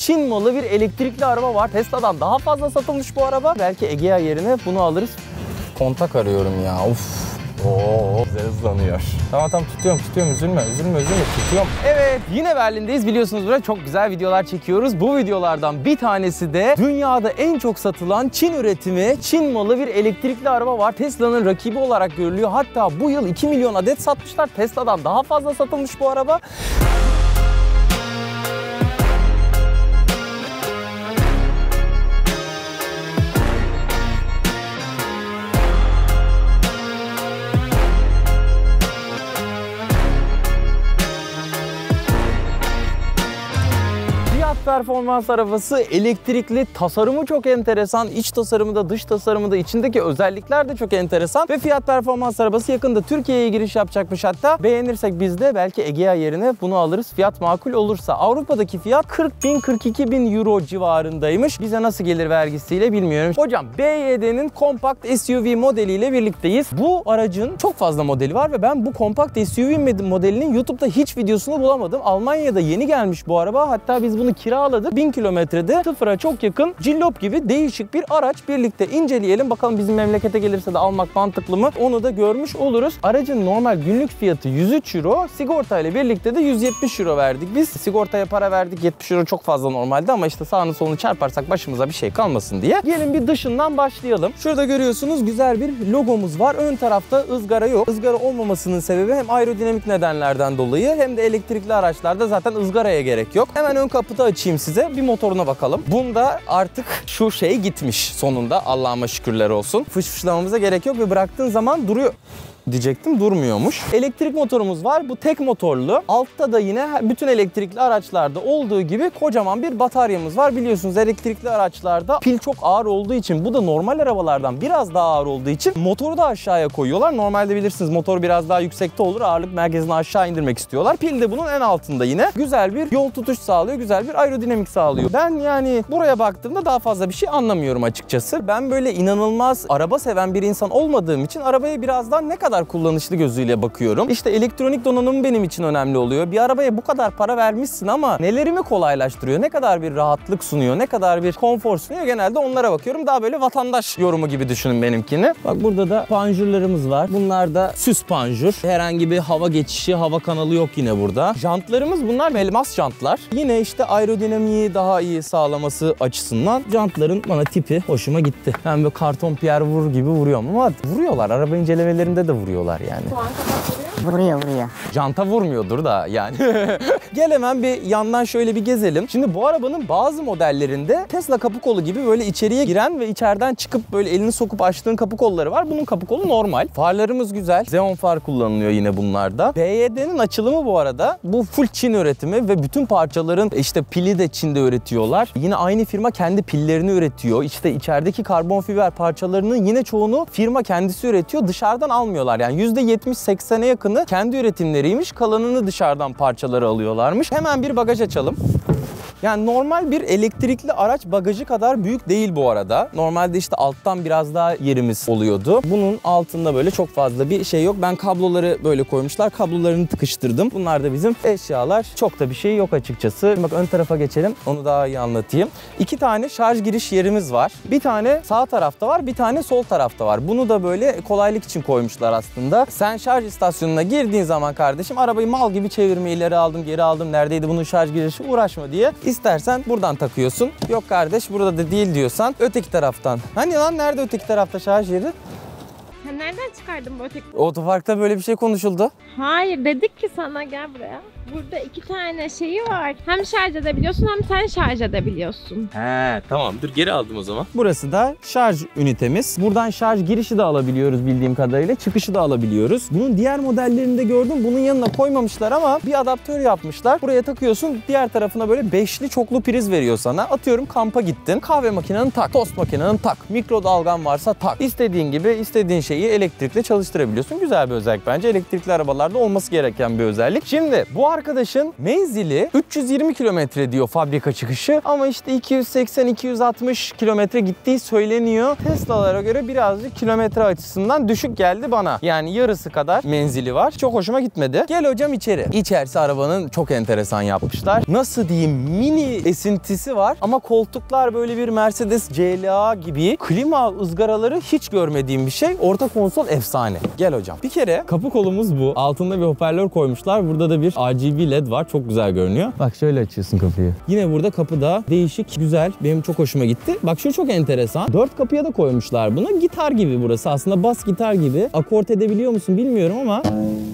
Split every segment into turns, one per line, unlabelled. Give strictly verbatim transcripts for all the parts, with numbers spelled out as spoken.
Çin malı bir elektrikli araba var. Tesla'dan daha fazla satılmış bu araba. Belki Egea yerine bunu alırız. Kontak arıyorum ya. Uf. Oo, güzel hızlanıyor. Tamam tamam tutuyorum tutuyorum üzülme üzülme üzülme tutuyorum. Evet yine Berlin'deyiz, biliyorsunuz burada çok güzel videolar çekiyoruz. Bu videolardan bir tanesi de dünyada en çok satılan Çin üretimi, Çin malı bir elektrikli araba var. Tesla'nın rakibi olarak görülüyor. Hatta bu yıl iki milyon adet satmışlar. Tesla'dan daha fazla satılmış bu araba. Performans arabası, elektrikli, tasarımı çok enteresan, iç tasarımı da dış tasarımı da, içindeki özellikler de çok enteresan ve fiyat performans arabası yakında Türkiye'ye giriş yapacakmış. Hatta beğenirsek biz de belki Egea yerine bunu alırız, fiyat makul olursa. Avrupa'daki fiyat kırk bin kırk iki bin euro civarındaymış. Bize nasıl gelir vergisiyle bilmiyorum. Hocam B Y D'nin kompakt S U V modeliyle birlikteyiz. Bu aracın çok fazla modeli var ve ben bu kompakt S U V modelinin YouTube'da hiç videosunu bulamadım. Almanya'da yeni gelmiş bu araba. Hatta biz bunu kiraladık. bin kilometrede sıfıra çok yakın cillop gibi değişik bir araç. Birlikte inceleyelim. Bakalım bizim memlekete gelirse de almak mantıklı mı? Onu da görmüş oluruz. Aracın normal günlük fiyatı yüz üç euro. Sigorta ile birlikte de yüz yetmiş euro verdik. Biz sigortaya para verdik. yetmiş euro çok fazla normalde ama işte sağını solunu çarparsak başımıza bir şey kalmasın diye. Gelin bir dışından başlayalım. Şurada görüyorsunuz güzel bir logomuz var. Ön tarafta ızgara yok. Izgara olmamasının sebebi hem aerodinamik nedenlerden dolayı hem de elektrikli araçlarda zaten ızgaraya gerek yok. Hemen ön kaputu açayım size. Bir motoruna bakalım. Bunda artık şu şey gitmiş sonunda. Allah'ıma şükürler olsun. Fışfışlamamıza gerek yok ve bıraktığın zaman duruyor diyecektim, durmuyormuş. Elektrik motorumuz var. Bu tek motorlu. Altta da yine bütün elektrikli araçlarda olduğu gibi kocaman bir bataryamız var. Biliyorsunuz elektrikli araçlarda pil çok ağır olduğu için, bu da normal arabalardan biraz daha ağır olduğu için motoru da aşağıya koyuyorlar. Normalde bilirsiniz motor biraz daha yüksekte olur. Ağırlık merkezini aşağı indirmek istiyorlar. Pil de bunun en altında yine. Güzel bir yol tutuş sağlıyor. Güzel bir aerodinamik sağlıyor. Ben yani buraya baktığımda daha fazla bir şey anlamıyorum açıkçası. Ben böyle inanılmaz araba seven bir insan olmadığım için arabaya birazdan ne kadar kullanışlı gözüyle bakıyorum. İşte elektronik donanım benim için önemli oluyor. Bir arabaya bu kadar para vermişsin ama nelerimi kolaylaştırıyor? Ne kadar bir rahatlık sunuyor? Ne kadar bir konfor sunuyor? Genelde onlara bakıyorum. Daha böyle vatandaş yorumu gibi düşünün benimkini. Bak burada da panjurlarımız var. Bunlar da süs panjur. Herhangi bir hava geçişi, hava kanalı yok yine burada. Jantlarımız bunlar elmas jantlar. Yine işte aerodinamiği daha iyi sağlaması açısından jantların bana tipi hoşuma gitti. Ben böyle karton piyer vurur gibi vuruyorum ama vuruyorlar. Araba incelemelerinde de vuruyorlar yani.
Vuruyor vuruyor.
Janta vurmuyordur da yani. Gel hemen bir yandan şöyle bir gezelim. Şimdi bu arabanın bazı modellerinde Tesla kapı kolu gibi böyle içeriye giren ve içeriden çıkıp böyle elini sokup açtığın kapı kolları var. Bunun kapı kolu normal. Farlarımız güzel. Xenon far kullanılıyor yine bunlarda. B Y D'nin açılımı bu arada. Bu full Çin üretimi ve bütün parçaların işte pili de Çin'de üretiyorlar. Yine aynı firma kendi pillerini üretiyor. İşte içerideki karbon fiber parçalarının yine çoğunu firma kendisi üretiyor. Dışarıdan almıyorlar. Yani yüzde yetmiş seksene yakın kendi üretimleriymiş. Kalanını dışarıdan parçaları alıyorlarmış. Hemen bir bagaj açalım. Yani normal bir elektrikli araç bagajı kadar büyük değil bu arada. Normalde işte alttan biraz daha yerimiz oluyordu. Bunun altında böyle çok fazla bir şey yok. Ben kabloları böyle koymuşlar. Kablolarını tıkıştırdım. Bunlar da bizim eşyalar. Çok da bir şey yok açıkçası. Bak ön tarafa geçelim. Onu daha iyi anlatayım. İki tane şarj giriş yerimiz var. Bir tane sağ tarafta var. Bir tane sol tarafta var. Bunu da böyle kolaylık için koymuşlar aslında. Sen şarj istasyonuna girdiğin zaman kardeşim arabayı mal gibi çevirme, ileri aldım geri aldım. Neredeydi bunun şarj girişi, uğraşma diye. İstersen buradan takıyorsun. Yok kardeş burada da değil diyorsan öteki taraftan. Hani lan nerede öteki tarafta şarj yeri?
Sen nereden çıkardın bu öteki?
Otoparkta böyle bir şey konuşuldu.
Hayır dedik ki sana gel buraya. Burada iki tane şeyi var. Hem şarj edebiliyorsun hem sen şarj edebiliyorsun.
He tamam dur geri aldım o zaman. Burası da şarj ünitemiz. Buradan şarj girişi de alabiliyoruz bildiğim kadarıyla. Çıkışı da alabiliyoruz. Bunun diğer modellerinde gördüm. Bunun yanına koymamışlar ama bir adaptör yapmışlar. Buraya takıyorsun. Diğer tarafına böyle beşli çoklu priz veriyor sana. Atıyorum kampa gittin. Kahve makineni tak. Tost makineni tak. Mikrodalgan varsa tak. İstediğin gibi istediğin şeyi elektrikle çalıştırabiliyorsun. Güzel bir özellik bence. Elektrikli arabalarda olması gereken bir özellik. Şimdi bu arkadaşın menzili üç yüz yirmi kilometre diyor fabrika çıkışı ama işte iki yüz seksen iki yüz altmış kilometre gittiği söyleniyor. Tesla'lara göre birazcık kilometre açısından düşük geldi bana. Yani yarısı kadar menzili var. Çok hoşuma gitmedi. Gel hocam içeri. İçerisi arabanın çok enteresan yapmışlar. Nasıl diyeyim, mini esintisi var ama koltuklar böyle bir Mercedes C L A gibi. Klima ızgaraları hiç görmediğim bir şey. Orta konsol efsane. Gel hocam. Bir kere kapı kolumuz bu. Altında bir hoparlör koymuşlar. Burada da bir R G B L E D var. Çok güzel görünüyor. Bak şöyle açıyorsun kapıyı. Yine burada kapıda değişik, güzel. Benim çok hoşuma gitti. Bak şu çok enteresan. Dört kapıya da koymuşlar bunu. Gitar gibi burası. Aslında bas gitar gibi. Akort edebiliyor musun bilmiyorum ama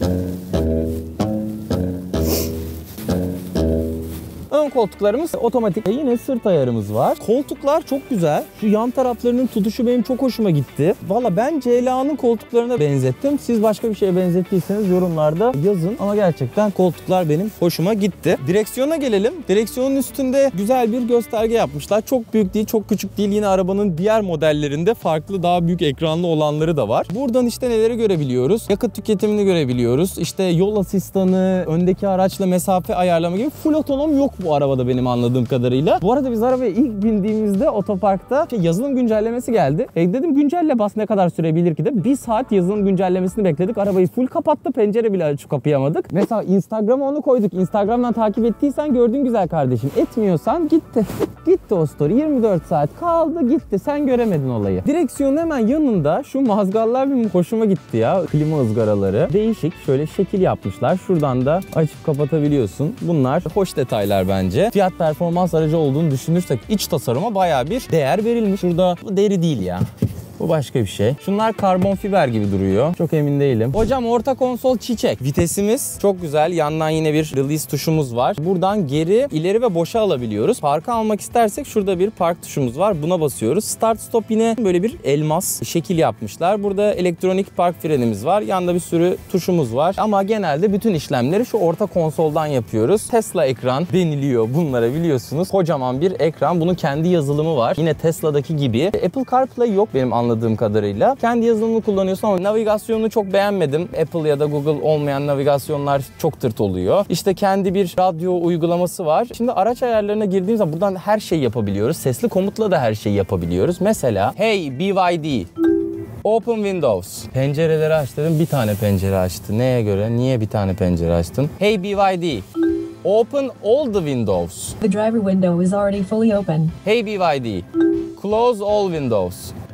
ön koltuklarımız otomatik. Yine sırt ayarımız var. Koltuklar çok güzel. Şu yan taraflarının tutuşu benim çok hoşuma gitti. Valla ben C L A'nın koltuklarına benzettim. Siz başka bir şeye benzettiyseniz yorumlarda yazın. Ama gerçekten koltuklar benim hoşuma gitti. Direksiyona gelelim. Direksiyonun üstünde güzel bir gösterge yapmışlar. Çok büyük değil, çok küçük değil. Yine arabanın diğer modellerinde farklı, daha büyük ekranlı olanları da var. Buradan işte neleri görebiliyoruz? Yakıt tüketimini görebiliyoruz. İşte yol asistanı, öndeki araçla mesafe ayarlama gibi. Full otonom yok bu arabada benim anladığım kadarıyla. Bu arada biz arabaya ilk bindiğimizde otoparkta şey, yazılım güncellemesi geldi. E dedim güncelle bas, ne kadar sürebilir ki de. Bir saat yazılım güncellemesini bekledik. Arabayı full kapattı. Pencere bile açıp kapayamadık. Mesela Instagram'a onu koyduk. Instagram'dan takip ettiysen gördün güzel kardeşim. Etmiyorsan gitti. Gitti o story. yirmi dört saat kaldı gitti. Sen göremedin olayı. Direksiyonun hemen yanında şu mazgallar benim hoşuma gitti ya. Klima ızgaraları. Değişik. Şöyle şekil yapmışlar. Şuradan da açıp kapatabiliyorsun. Bunlar hoş detaylar bence. Fiyat performans aracı olduğunu düşünürsek iç tasarıma bayağı bir değer verilmiş. Şurada bu deri değil ya. Bu başka bir şey. Şunlar karbon fiber gibi duruyor. Çok emin değilim. Hocam orta konsol çiçek. Vitesimiz çok güzel. Yandan yine bir release tuşumuz var. Buradan geri, ileri ve boşa alabiliyoruz. Parka almak istersek şurada bir park tuşumuz var. Buna basıyoruz. Start stop yine böyle bir elmas şekil yapmışlar. Burada elektronik park frenimiz var. Yanda bir sürü tuşumuz var. Ama genelde bütün işlemleri şu orta konsoldan yapıyoruz. Tesla ekran deniliyor bunlara, biliyorsunuz. Kocaman bir ekran. Bunun kendi yazılımı var. Yine Tesla'daki gibi. Apple CarPlay yok benim anladığım anladığım kadarıyla. Kendi yazılımını kullanıyorsun ama navigasyonunu çok beğenmedim. Apple ya da Google olmayan navigasyonlar çok tırt oluyor. İşte kendi bir radyo uygulaması var. Şimdi araç ayarlarına girdiğimiz zaman buradan her şeyi yapabiliyoruz. Sesli komutla da her şeyi yapabiliyoruz. Mesela hey B Y D Open Windows. Pencereleri aç dedim. Bir tane pencere açtı. Neye göre? Niye bir tane pencere açtın? Hey B Y D Open all the windows.
The driver window is already fully open.
Hey B Y D Close all windows.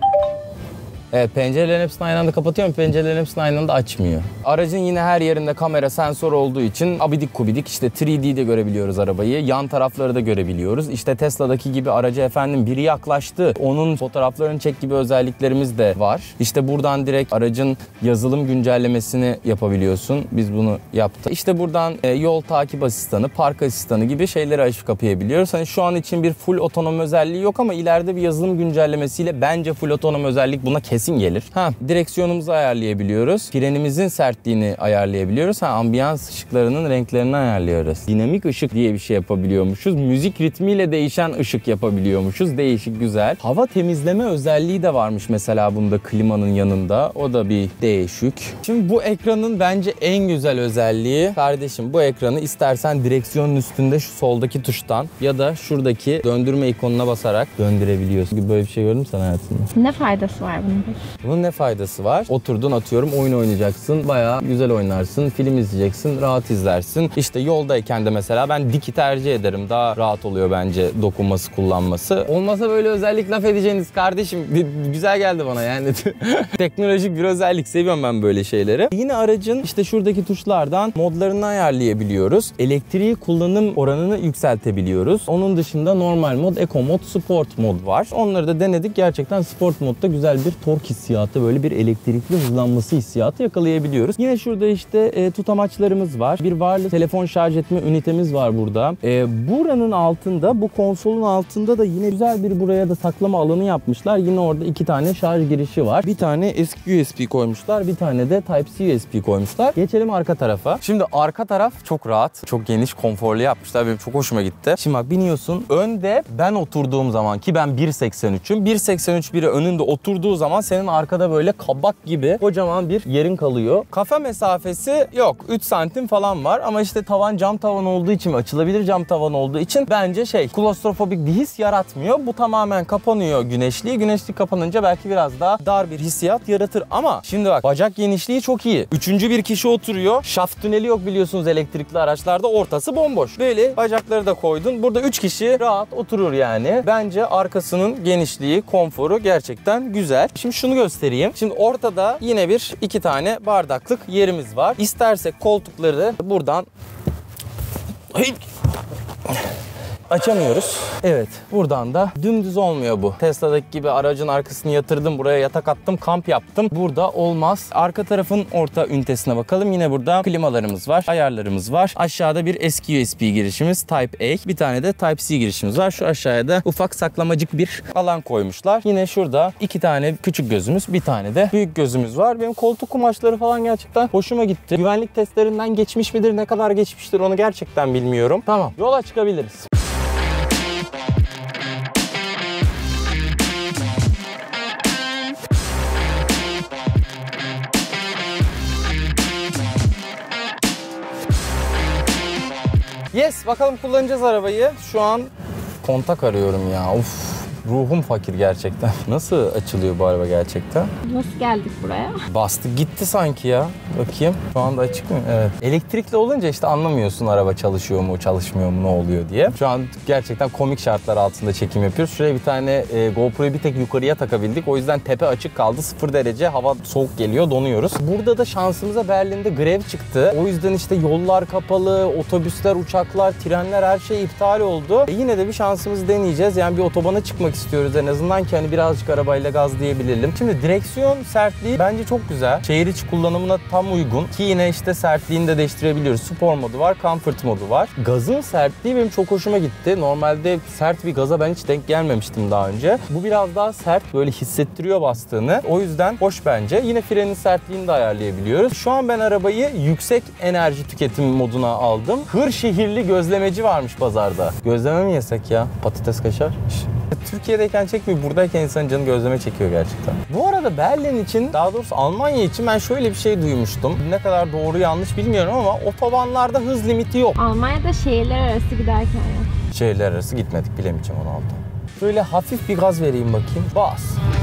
Evet, pencerelerin hepsini aynı anda kapatıyor ama pencerelerin hepsini aynı anda açmıyor. Aracın yine her yerinde kamera, sensör olduğu için abidik kubidik işte üç D'de görebiliyoruz arabayı. Yan tarafları da görebiliyoruz. İşte Tesla'daki gibi araca efendim biri yaklaştı, onun fotoğraflarını çek gibi özelliklerimiz de var. İşte buradan direkt aracın yazılım güncellemesini yapabiliyorsun. Biz bunu yaptık. İşte buradan e, yol takip asistanı, park asistanı gibi şeyleri açıp kapayabiliyoruz. Hani şu an için bir full otonom özelliği yok ama ileride bir yazılım güncellemesiyle bence full otonom özellik buna kesin gelir. Ha, direksiyonumuzu ayarlayabiliyoruz. Frenimizin sertliğini ayarlayabiliyoruz. Ha, ambiyans ışıklarının renklerini ayarlıyoruz. Dinamik ışık diye bir şey yapabiliyormuşuz. Müzik ritmiyle değişen ışık yapabiliyormuşuz. Değişik, güzel. Hava temizleme özelliği de varmış mesela bunda, klimanın yanında. O da bir değişik. Şimdi bu ekranın bence en güzel özelliği, kardeşim bu ekranı istersen direksiyonun üstünde şu soldaki tuştan ya da şuradaki döndürme ikonuna basarak döndürebiliyorsun. Böyle bir şey gördün mü sen hayatında?
Ne faydası var bunun?
Bunun ne faydası var? Oturdun, atıyorum oyun oynayacaksın. Bayağı güzel oynarsın. Film izleyeceksin. Rahat izlersin. İşte yoldayken de mesela ben diki tercih ederim. Daha rahat oluyor bence dokunması, kullanması. Olmasa böyle özellik laf edeceğiniz kardeşim. Güzel geldi bana yani. Teknolojik bir özellik. Seviyorum ben böyle şeyleri. Yine aracın işte şuradaki tuşlardan modlarını ayarlayabiliyoruz. Elektriği kullanım oranını yükseltebiliyoruz. Onun dışında normal mod, eco mod, sport mod var. Onları da denedik. Gerçekten sport modda güzel bir tork hissiyatı, böyle bir elektrikli hızlanması hissiyatı yakalayabiliyoruz. Yine şurada işte e, tutamaçlarımız var. Bir wireless telefon şarj etme ünitemiz var burada. E, buranın altında, bu konsolun altında da yine güzel bir buraya da saklama alanı yapmışlar. Yine orada iki tane şarj girişi var. Bir tane eski U S B koymuşlar. Bir tane de Type-C U S B koymuşlar. Geçelim arka tarafa. Şimdi arka taraf çok rahat, çok geniş, konforlu yapmışlar. Benim çok hoşuma gitti. Şimdi bak, biniyorsun. Önde ben oturduğum zaman, ki ben bir seksen üçüm. bir seksen üç biri önünde oturduğu zaman senin arkada böyle kabak gibi kocaman bir yerin kalıyor. Kafa mesafesi yok. üç santim falan var ama işte tavan cam tavan olduğu için, açılabilir cam tavan olduğu için bence şey, klostrofobik bir his yaratmıyor. Bu tamamen kapanıyor güneşliği. Güneşlik kapanınca belki biraz daha dar bir hissiyat yaratır ama şimdi bak, bacak genişliği çok iyi. Üçüncü bir kişi oturuyor. Şaft tüneli yok biliyorsunuz elektrikli araçlarda. Ortası bomboş. Böyle bacakları da koydun. Burada üç kişi rahat oturur yani. Bence arkasının genişliği, konforu gerçekten güzel. Şimdi şunu göstereyim. Şimdi ortada yine bir iki tane bardaklık yerimiz var. İstersek koltukları buradan açamıyoruz. Evet, buradan da dümdüz olmuyor bu. Tesla'daki gibi aracın arkasını yatırdım, buraya yatak attım, kamp yaptım. Burada olmaz. Arka tarafın orta ünitesine bakalım. Yine burada klimalarımız var, ayarlarımız var. Aşağıda bir eski U S B girişimiz Type A. Bir tane de Type C girişimiz var. Şu aşağıya da ufak saklamacık bir alan koymuşlar. Yine şurada iki tane küçük gözümüz, bir tane de büyük gözümüz var. Benim koltuk kumaşları falan gerçekten hoşuma gitti. Güvenlik testlerinden geçmiş midir, ne kadar geçmiştir onu gerçekten bilmiyorum. Tamam, yola çıkabiliriz. Yes, bakalım kullanacağız arabayı. Şu an kontak arıyorum ya. Uf. Ruhum fakir gerçekten. Nasıl açılıyor bu araba gerçekten?
Nasıl geldik buraya?
Bastık gitti sanki ya. Bakayım. Şu anda açık mı? Evet. Elektrikli olunca işte anlamıyorsun araba çalışıyor mu, çalışmıyor mu, ne oluyor diye. Şu an gerçekten komik şartlar altında çekim yapıyoruz. Şuraya bir tane e, GoPro'yu bir tek yukarıya takabildik. O yüzden tepe açık kaldı. sıfır derece hava soğuk geliyor. Donuyoruz. Burada da şansımıza Berlin'de grev çıktı. O yüzden işte yollar kapalı, otobüsler, uçaklar, trenler her şey iptal oldu. E, yine de bir şansımızı deneyeceğiz. Yani bir otobana çıkmak istiyoruz en azından ki hani birazcık arabayla gazlayabilelim. Şimdi direksiyon sertliği bence çok güzel. Şehir içi kullanımına tam uygun ki yine işte sertliğini de değiştirebiliyoruz. Spor modu var, comfort modu var. Gazın sertliği benim çok hoşuma gitti. Normalde sert bir gaza ben hiç denk gelmemiştim daha önce. Bu biraz daha sert, böyle hissettiriyor bastığını. O yüzden hoş bence. Yine frenin sertliğini de ayarlayabiliyoruz. Şu an ben arabayı yüksek enerji tüketim moduna aldım. Kırşehirli gözlemeci varmış pazarda. Gözleme mi yesek ya? Patates kaşar. Türkiye'deyken çekmiyor, buradayken insanın canı gözleme çekiyor gerçekten. Bu arada Berlin için, daha doğrusu Almanya için ben şöyle bir şey duymuştum. Ne kadar doğru yanlış bilmiyorum ama otobanlarda hız limiti yok.
Almanya'da şehirler arası giderken ya.
Şehirler arası gitmedik, bilemeyeceğim onu aldım. Şöyle hafif bir gaz vereyim bakayım. Bas.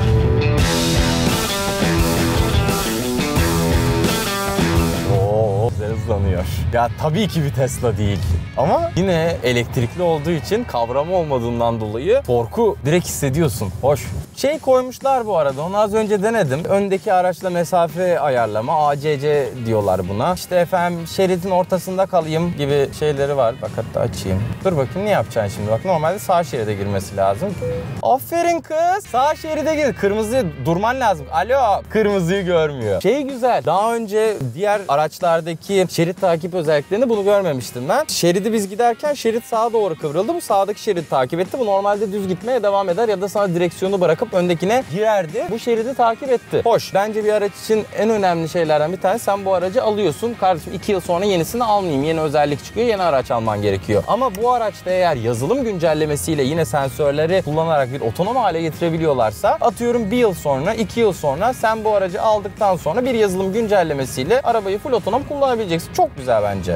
Oo, güzel hızlanıyor. Ya tabii ki bir Tesla değil. Ama yine elektrikli olduğu için kavrama olmadığından dolayı torku direkt hissediyorsun. Hoş. Şey koymuşlar bu arada, onu az önce denedim. Öndeki araçla mesafe ayarlama, A C C diyorlar buna. İşte efendim şeridin ortasında kalayım gibi şeyleri var. Bak hatta açayım. Dur bakayım ne yapacaksın şimdi. Bak normalde sağ şeride girmesi lazım. Aferin kız. Sağ şeride gir. Kırmızı durman lazım. Alo. Kırmızıyı görmüyor. Şey güzel. Daha önce diğer araçlardaki şerit takip özelliklerini bunu görmemiştim ben. Şeridi biz giderken şerit sağa doğru kıvrıldı. Bu sağdaki şeridi takip etti. Bu normalde düz gitmeye devam eder ya da sana direksiyonu bırakıp öndekine girerdi. Bu şeridi takip etti. Hoş. Bence bir araç için en önemli şeylerden bir tanesi, sen bu aracı alıyorsun. Kardeşim iki yıl sonra yenisini almayayım. Yeni özellik çıkıyor. Yeni araç alman gerekiyor. Ama bu araçta eğer yazılım güncellemesiyle yine sensörleri kullanarak bir otonom hale getirebiliyorlarsa, atıyorum bir yıl sonra, iki yıl sonra sen bu aracı aldıktan sonra bir yazılım güncellemesiyle arabayı full otonom kullanabileceksin. Çok güzel bence.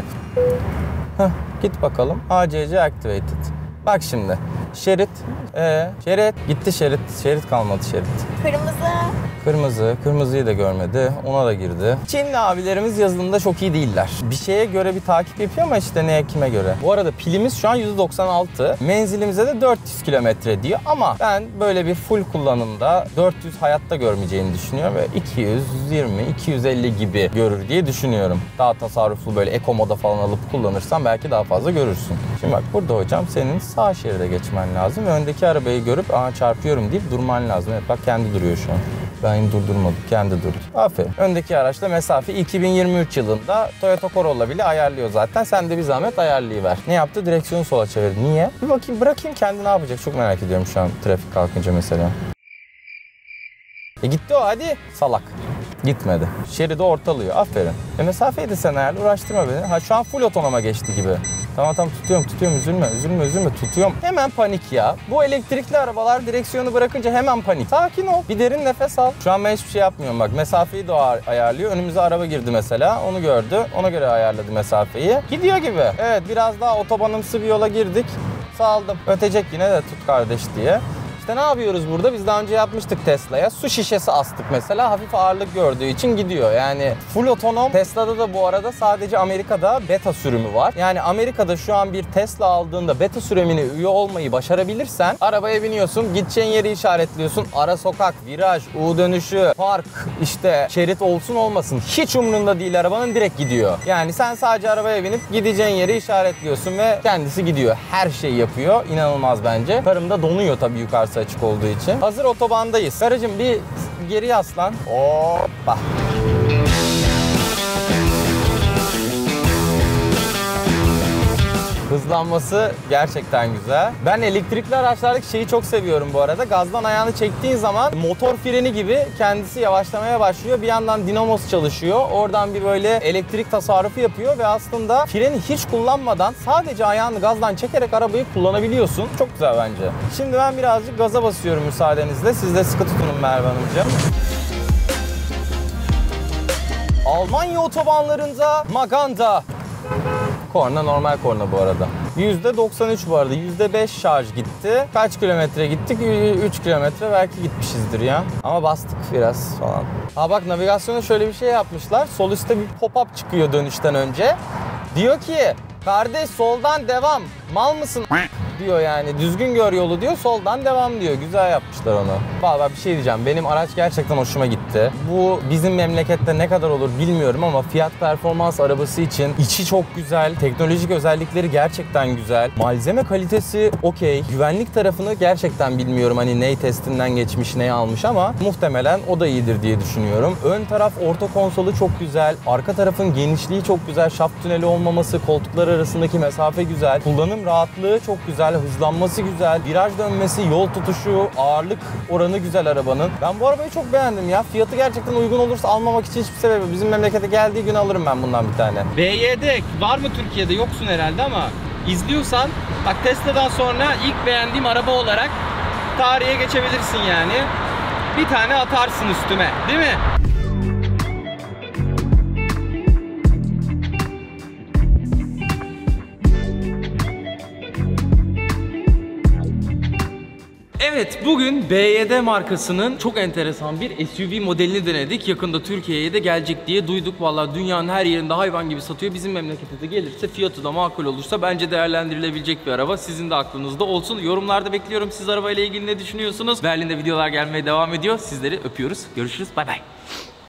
Heh, git bakalım. A C C activated. Bak şimdi. Şerit. Ee, şerit. Gitti şerit. Şerit kalmadı şerit.
Kırmızı.
Kırmızı. Kırmızıyı da görmedi. Ona da girdi. Çinli abilerimiz yazılımda çok iyi değiller. Bir şeye göre bir takip yapıyor ama işte neye kime göre. Bu arada pilimiz şu an yüzde doksan altı. Menzilimize de dört yüz kilometre diyor ama ben böyle bir full kullanımda dört yüz hayatta görmeyeceğini düşünüyorum ve iki yüz yirmi iki yüz elli gibi görür diye düşünüyorum. Daha tasarruflu böyle eko moda falan alıp kullanırsan belki daha fazla görürsün. Şimdi bak burada hocam senin sağ şeride geçmen lazım ve öndeki arabayı görüp aa çarpıyorum deyip durman lazım. Evet bak kendi duruyor şu an. Ben durdurmadım. Kendi durdu. Aferin. Öndeki araçla mesafe iki bin yirmi üç yılında Toyota Corolla bile ayarlıyor zaten. Sen de bir zahmet ayarlayıver. Ne yaptı? Direksiyonu sola çevirdi. Niye? Bir bakayım bırakayım kendi ne yapacak? Çok merak ediyorum şu an trafik kalkınca mesela. E gitti o hadi. Salak. Gitmedi. Şeridi ortalıyor. Aferin. E mesafeyi de sen ayarla, uğraştırma beni. Ha şu an full otonoma geçti gibi. Tamam tamam tutuyorum tutuyorum üzülme üzülme üzülme tutuyorum. Hemen panik ya. Bu elektrikli arabalar direksiyonu bırakınca hemen panik. Sakin ol. Bir derin nefes al. Şu an ben hiçbir şey yapmıyorum bak. Mesafeyi de o ayarlıyor. Önümüze araba girdi mesela. Onu gördü. Ona göre ayarladı mesafeyi. Gidiyor gibi. Evet biraz daha otobanımsı bir yola girdik. Saldım. Ötecek yine de tut kardeş diye. İşte ne yapıyoruz burada? Biz daha önce yapmıştık Tesla'ya. Su şişesi astık mesela. Hafif ağırlık gördüğü için gidiyor. Yani full otonom. Tesla'da da bu arada sadece Amerika'da beta sürümü var. Yani Amerika'da şu an bir Tesla aldığında beta sürümüne üye olmayı başarabilirsen arabaya biniyorsun. Gideceğin yeri işaretliyorsun. Ara sokak, viraj, U dönüşü, park, işte şerit olsun olmasın. Hiç umrunda değil arabanın, direkt gidiyor. Yani sen sadece arabaya binip gideceğin yeri işaretliyorsun ve kendisi gidiyor. Her şeyi yapıyor. İnanılmaz bence. Karım da donuyor tabii yukarısı açık olduğu için. Hazır otobandayız. Karıcığım bir geri yaslan. Hoppa. Hızlanması gerçekten güzel. Ben elektrikli araçlardaki şeyi çok seviyorum bu arada. Gazdan ayağını çektiğin zaman motor freni gibi kendisi yavaşlamaya başlıyor. Bir yandan dinamos çalışıyor. Oradan bir böyle elektrik tasarrufu yapıyor ve aslında freni hiç kullanmadan sadece ayağını gazdan çekerek arabayı kullanabiliyorsun. Çok güzel bence. Şimdi ben birazcık gaza basıyorum müsaadenizle. Siz de sıkı tutunun Merve Hanımcığım. Almanya otobanlarında Maganda. Korna normal korna bu arada. yüzde doksan üç bu arada. yüzde beş şarj gitti. Kaç kilometre gittik? üç kilometre belki gitmişizdir ya. Ama bastık biraz falan. Ha bak navigasyona şöyle bir şey yapmışlar. Sol üstte bir pop-up çıkıyor dönüşten önce. Diyor ki kardeş soldan devam. Mal mısın? Diyor yani. Düzgün gör yolu diyor. Soldan devam diyor. Güzel yapmışlar onu. Vallahi bir şey diyeceğim. Benim araç gerçekten hoşuma gitti. Bu bizim memlekette ne kadar olur bilmiyorum ama fiyat performans arabası için içi çok güzel. Teknolojik özellikleri gerçekten güzel. Malzeme kalitesi okey. Güvenlik tarafını gerçekten bilmiyorum. Hani ney testinden geçmiş, ney almış ama muhtemelen o da iyidir diye düşünüyorum. Ön taraf orta konsolu çok güzel. Arka tarafın genişliği çok güzel. Şaft tüneli olmaması, koltuklar arasındaki mesafe güzel. Kullanım rahatlığı çok güzel. Hızlanması güzel, viraj dönmesi, yol tutuşu, ağırlık oranı güzel arabanın. Ben bu arabayı çok beğendim ya. Fiyatı gerçekten uygun olursa almamak için hiçbir sebebi. Bizim memlekete geldiği gün alırım ben bundan bir tane.
B Y D var mı Türkiye'de? Yoksun herhalde ama izliyorsan bak Tesla'dan sonra ilk beğendiğim araba olarak tarihe geçebilirsin yani. Bir tane atarsın üstüme, değil mi? Evet, bugün B Y D markasının çok enteresan bir S U V modelini denedik. Yakında Türkiye'ye de gelecek diye duyduk. Vallahi dünyanın her yerinde hayvan gibi satıyor. Bizim memlekete de gelirse, fiyatı da makul olursa bence değerlendirilebilecek bir araba. Sizin de aklınızda olsun. Yorumlarda bekliyorum. Siz arabayla ilgili ne düşünüyorsunuz? Berlin'de videolar gelmeye devam ediyor. Sizleri öpüyoruz. Görüşürüz. Bay bay.